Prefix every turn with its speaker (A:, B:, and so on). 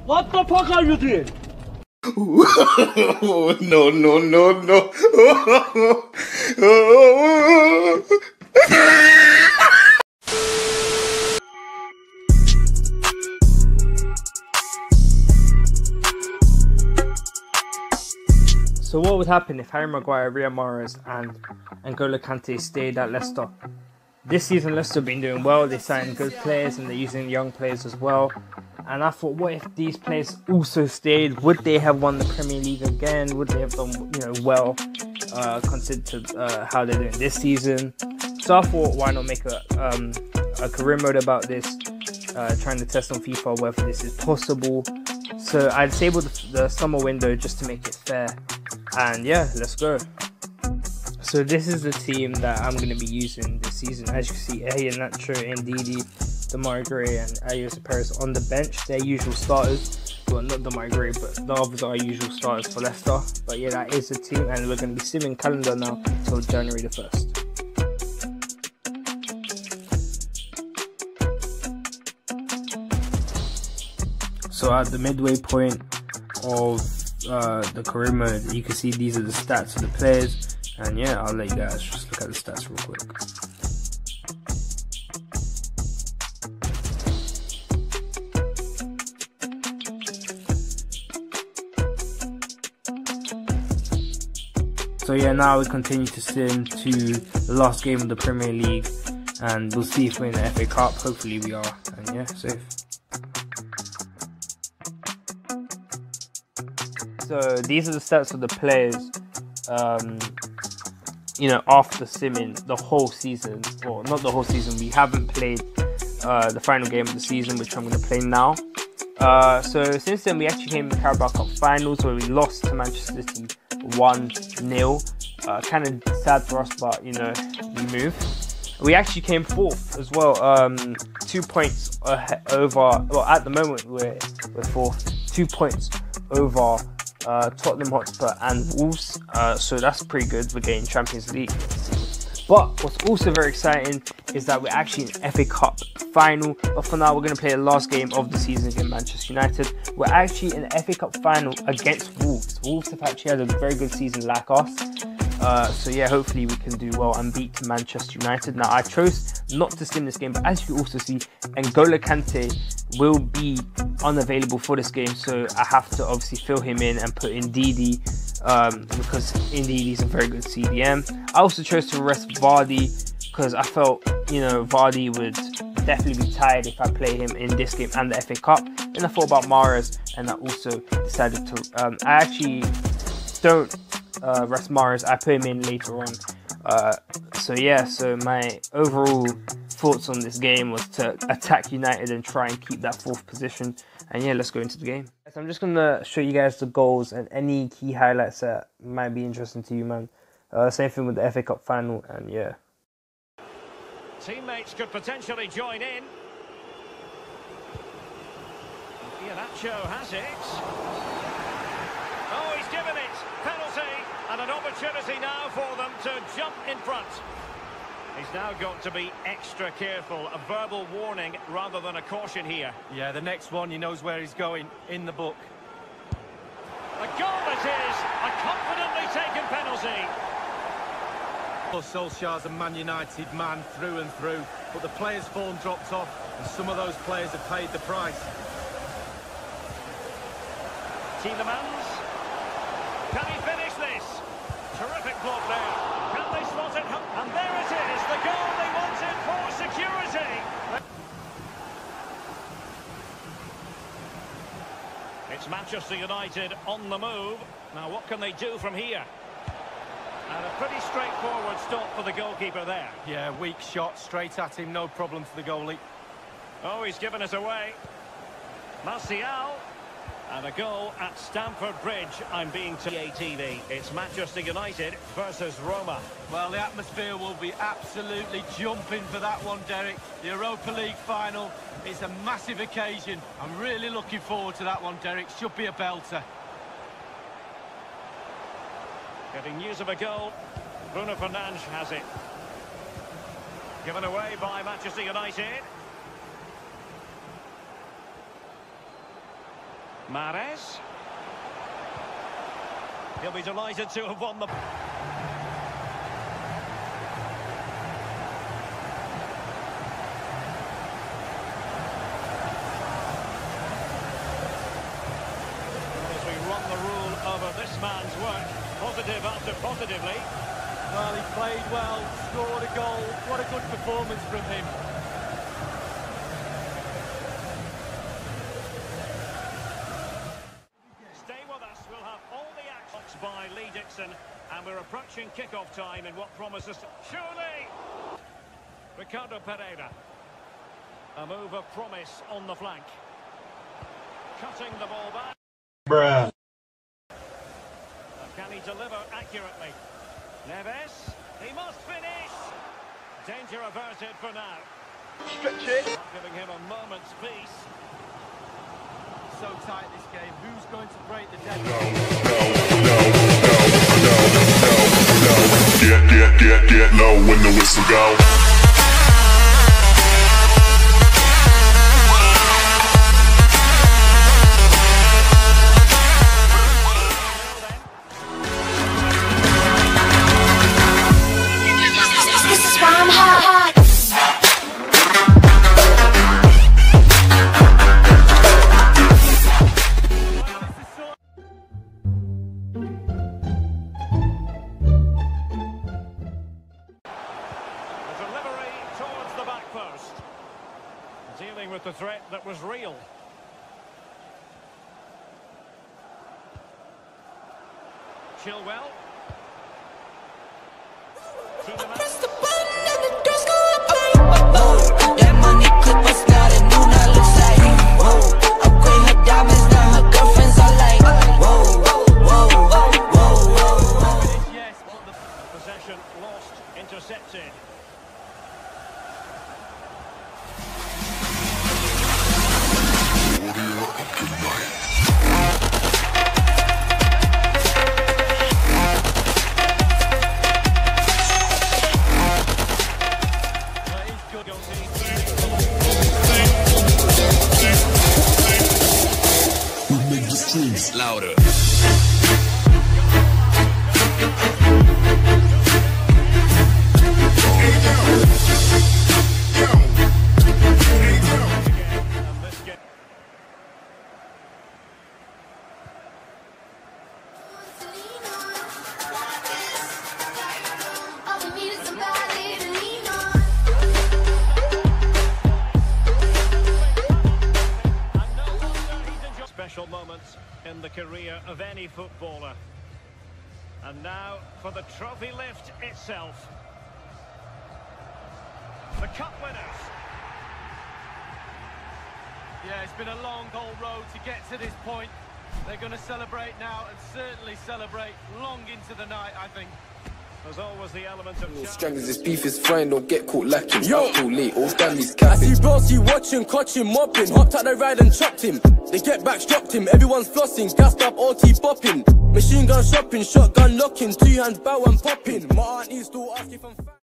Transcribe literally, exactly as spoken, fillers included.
A: What the fuck are you doing?
B: no, no, no, no.
A: So what would happen if Harry Maguire, Mahrez and N'Golo Kantè stayed at Leicester? This season Leicester have been doing well, they signed good players and they're using young players as well. And I thought, what if these players also stayed? Would they have won the Premier League again? Would they have done, you know, well, uh, considered uh, how they're doing this season? So I thought, why not make a, um, a career mode about this, uh, trying to test on FIFA whether this is possible. So I disabled the, the summer window just to make it fair. And yeah, let's go. So this is the team that I'm going to be using this season. As you can see, Iheanacho, Ndidi, Demarai Gray and Ayoze Perez on the bench. They're usual starters. Well, not Demarai Gray, but the others are usual starters for Leicester. But yeah, that is the team, and we're going to be simming calendar now until January the first. So at the midway point of uh, the career mode, you can see these are the stats of the players. And yeah, I'll let you guys just look at the stats real quick. So yeah, now we continue to sim to the last game of the Premier League, and we'll see if we're in the F A Cup. Hopefully we are, and yeah, safe. So these are the stats of the players, um, you know, after simming the whole season. Well, not the whole season, we haven't played uh, the final game of the season, which I'm going to play now. Uh, so since then, we actually came in the Carabao Cup finals where we lost to Manchester City one nil. Uh, kind of sad for us, but you know, we move. We actually came fourth as well, um, two points over, well at the moment we're, we're fourth, two points over uh, Tottenham Hotspur and Wolves, uh, so that's pretty good. We're getting Champions League. But what's also very exciting is that we're actually in F A Cup final. But for now, we're going to play the last game of the season against Manchester United. We're actually in the F A Cup final against Wolves. Wolves have actually had a very good season like us. Uh, so yeah, hopefully we can do well and beat Manchester United. Now, I chose not to sim this game, but as you can also see, N'Golo Kantè will be unavailable for this game. So I have to obviously fill him in and put in Ndidi. Um, because indeed he's a very good C D M. I also chose to rest Vardy because I felt, you know, Vardy would definitely be tired if I play him in this game and the F A Cup. Then I thought about Mahrez, and I also decided to. Um, I actually don't uh, rest Mahrez. I put him in later on. Uh, so yeah, so my overall thoughts on this game was to attack United and try and keep that fourth position. And yeah, let's go into the game. So I'm just going to show you guys the goals and any key highlights that might be interesting to you, man. Uh, same thing with the F A Cup final, and yeah.
C: Teammates could potentially join in. Iheanacho has it. Oh, he's given it. Penalty, and an opportunity now for them to jump in front. He's now got to be extra careful. A verbal warning rather than a caution here.
D: Yeah, the next one, he knows where he's going, in the book.
C: A goal it is! A confidently taken penalty.
D: Solskjaer's a Man United man through and through, but the players' form dropped off, and some of those players have paid the price.
C: Tielemans. Can he finish this? Terrific block there. Can they slot it? And there it is, the goal they wanted for security. It's Manchester United on the move. Now what can they do from here? And a pretty straightforward stop for the goalkeeper there.
D: Yeah, weak shot, straight at him, no problem for the goalie.
C: Oh, he's given us away. Martial. And a goal at Stamford Bridge. I'm being to T V. It's Manchester United versus Roma.
D: Well, the atmosphere will be absolutely jumping for that one, Derek. The Europa League final is a massive occasion. I'm really looking forward to that one, Derek. Should be a belter.
C: Getting news of a goal. Bruno Fernandes has it. Given away by Manchester United. Mahrez. He'll be delighted to have won the... As we run the rule over this man's work, positive after positively.
D: Well, he played well, scored a goal. What a good performance from him.
C: Stay with us, we'll have all the actions by Lee Dixon, and we're approaching kick-off time in what promises to... Surely! Ricardo Pereira. A move of promise on the flank. Cutting the ball back.
B: Bruh.
C: Can he deliver accurately? Neves, he must finish! Danger averted for now.
D: Stretch it.
C: Giving him a moment's peace.
D: So tight this game. Who's going to break the deadlock?
B: No, no, no, no, no, no. Get, get, get, get low when the whistle go.
C: Dealing with the threat that was real. Chilwell.
E: Press the button and the doors go up. Whoa, that money clip us now, that new now looks like. Whoa, upgrade her diamonds, now her girlfriends are like. Whoa, whoa, whoa, whoa, whoa.
C: Yes, the possession lost, intercepted.
B: We make the streets louder.
C: Special moments in the career of any footballer. And now for the trophy lift itself. The cup winners.
D: Yeah, it's been a long, old road to get to this point. They're going to celebrate now and certainly celebrate long into the night, I think.
C: There's always the element of challenge.
F: Stranglers, this beef is fine, don't get caught lacking. Yo, too late, all Stanley's capping.
G: I see bros, you watching, catching, mopping. Hopped out the ride and chopped him. They get back, dropped him. Everyone's flossing, gassed up, O T bopping. Machine gun shopping, shotgun locking. Two hands bow and popping. My auntie's still asking if I'm